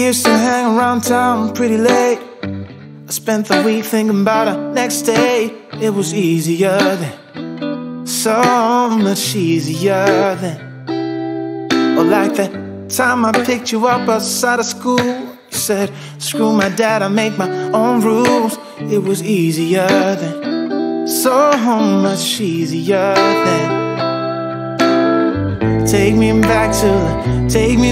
used to hang around town pretty late. I spent the week thinking about our next day. It was easier then, so much easier then. Or like that time I picked you up outside of school. You said, screw my dad, I make my own rules. It was easier then, so much easier then. Take me back to the, take me